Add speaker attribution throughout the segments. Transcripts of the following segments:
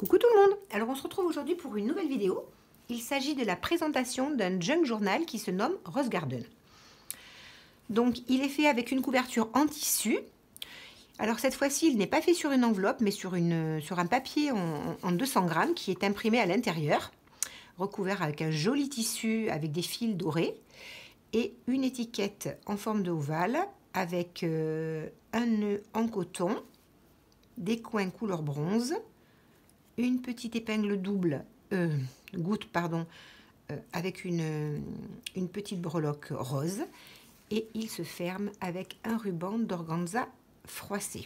Speaker 1: Coucou tout le monde. Alors on se retrouve aujourd'hui pour une nouvelle vidéo. Il s'agit de la présentation d'un junk journal qui se nomme Rose Garden. Donc il est fait avec une couverture en tissu. Alors cette fois-ci il n'est pas fait sur une enveloppe mais sur un papier en 200 grammes qui est imprimé à l'intérieur, recouvert avec un joli tissu avec des fils dorés et une étiquette en forme de ovale avec un nœud en coton, des coins couleur bronze, une petite épingle goutte avec une petite breloque rose et il se ferme avec un ruban d'organza froissé.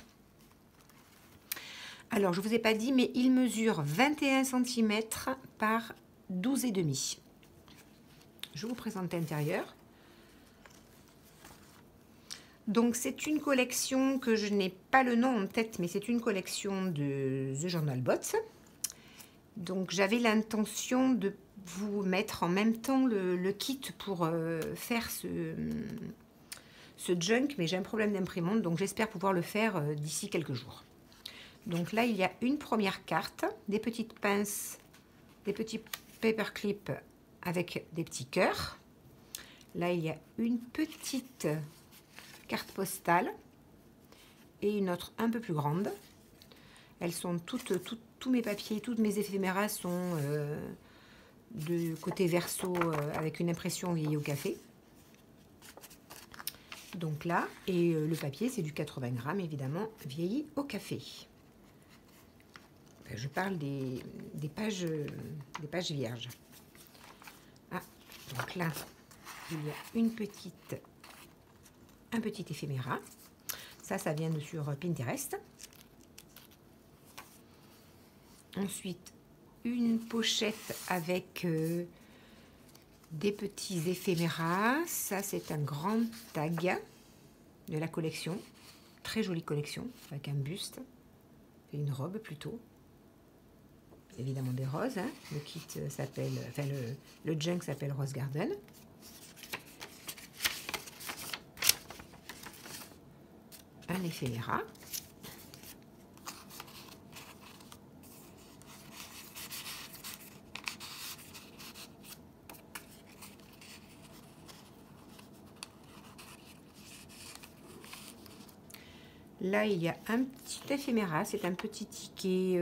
Speaker 1: Alors je ne vous ai pas dit mais il mesure 21 cm par 12,5. Je vous présente l'intérieur. Donc c'est une collection que je n'ai pas le nom en tête mais c'est une collection de The Journal Bots. Donc j'avais l'intention de vous mettre en même temps le kit pour faire ce junk, mais j'ai un problème d'imprimante, donc j'espère pouvoir le faire d'ici quelques jours. Donc là, il y a une première carte, des petites pinces, des petits paperclips avec des petits cœurs. Là, il y a une petite carte postale et une autre un peu plus grande. Elles sont tous mes papiers, toutes mes éphéméras sont de côté verso avec une impression vieillie au café. Donc là, et le papier c'est du 80 grammes évidemment, vieilli au café. Enfin, je parle des pages vierges. Ah, donc là, il y a un petit éphéméra. Ça vient de sur Pinterest. Ensuite, une pochette avec des petits éphéméras. Ça, c'est un grand tag de la collection. Très jolie collection, avec un buste et une robe plutôt. Évidemment des roses. Hein. Le kit s'appelle, enfin le junk s'appelle Rose Garden. Un éphéméra. Là, il y a un petit éphéméra, c'est un petit ticket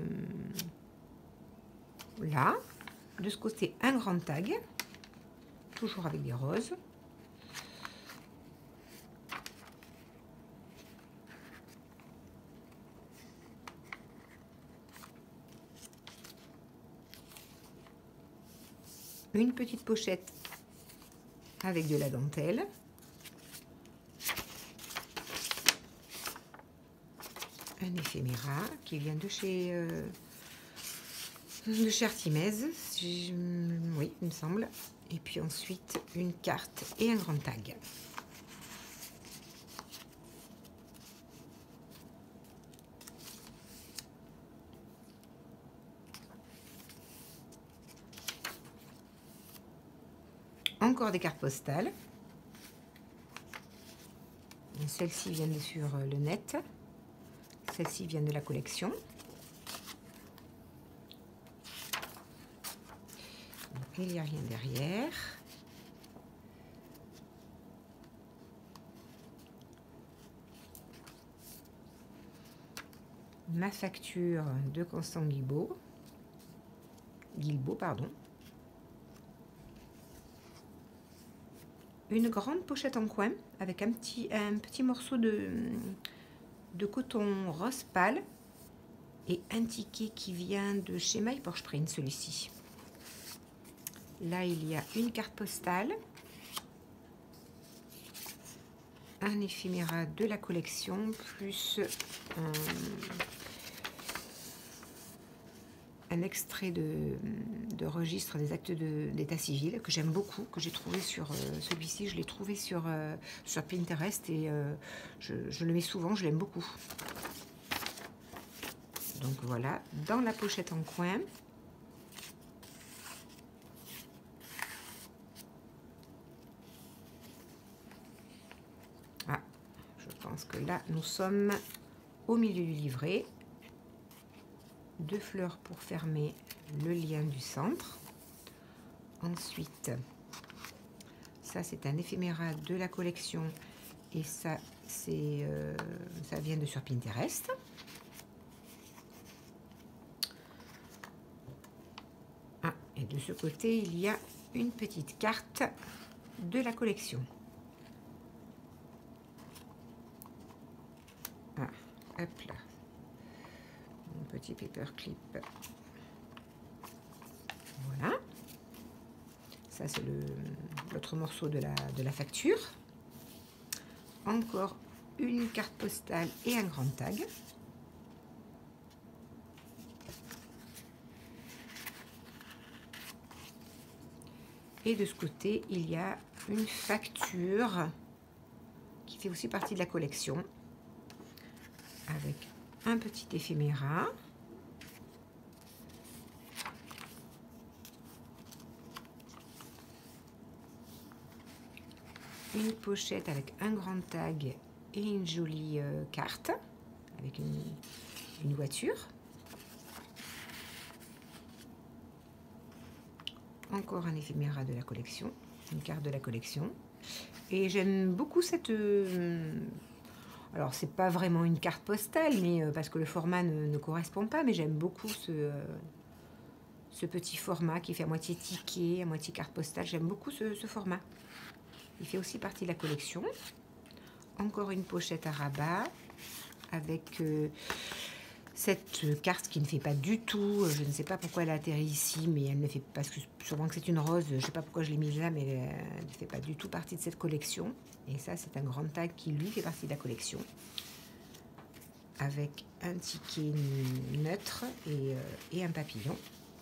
Speaker 1: là. De ce côté, un grand tag, toujours avec des roses. Une petite pochette avec de la dentelle. Un éphéméra qui vient de chez Artimez, oui, il me semble. Et puis ensuite, une carte et un grand tag. Encore des cartes postales. Celles-ci viennent sur le net. Celles-ci viennent de la collection. Il n'y a rien derrière. Ma facture de Constant Guilbault. Pardon. Une grande pochette en coin avec un petit morceau de coton rose pâle et un ticket qui vient de chez My Porsche Print, celui-ci. Là, il y a une carte postale, un éphéméra de la collection, plus un extrait de registre des actes d'état civil que j'aime beaucoup, que j'ai trouvé sur celui-ci, je l'ai trouvé sur Pinterest et je le mets souvent, je l'aime beaucoup. Donc voilà, dans la pochette en coin, je pense que là nous sommes au milieu du livret. 2 fleurs pour fermer le lien du centre. Ensuite, ça c'est un éphéméra de la collection et ça c'est ça vient de sur Pinterest. Ah, et de ce côté il y a une petite carte de la collection. Ah, hop là, mon petit paperclip. Voilà. Ça, c'est l'autre morceau de la facture. Encore une carte postale et un grand tag. Et de ce côté, il y a une facture qui fait aussi partie de la collection, avec un petit éphéméra. Une pochette avec un grand tag et une jolie carte avec une voiture. Encore un éphéméra de la collection, une carte de la collection. Et j'aime beaucoup cette... alors, c'est pas vraiment une carte postale, mais parce que le format ne correspond pas, mais j'aime beaucoup ce petit format qui fait à moitié ticket, à moitié carte postale. J'aime beaucoup ce format. Il fait aussi partie de la collection. Encore une pochette à rabat avec cette carte qui ne fait pas du tout, je ne sais pas pourquoi elle a atterri ici, mais elle ne fait pas, parce que sûrement que c'est une rose, je ne sais pas pourquoi je l'ai mise là, mais elle ne fait pas du tout partie de cette collection. Et ça, c'est un grand tag qui lui fait partie de la collection, avec un ticket neutre et un papillon.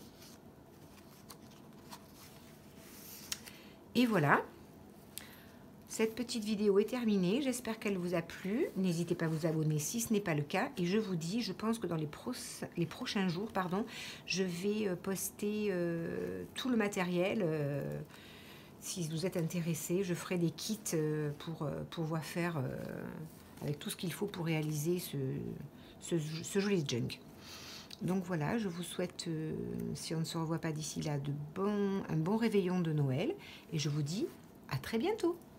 Speaker 1: Et voilà. Cette petite vidéo est terminée, j'espère qu'elle vous a plu. N'hésitez pas à vous abonner si ce n'est pas le cas. Et je vous dis, je pense que dans les prochains jours, je vais poster tout le matériel. Si vous êtes intéressé, je ferai des kits pour pouvoir faire avec tout ce qu'il faut pour réaliser ce joli junk. Donc voilà, je vous souhaite, si on ne se revoit pas d'ici là, un bon réveillon de Noël. Et je vous dis à très bientôt.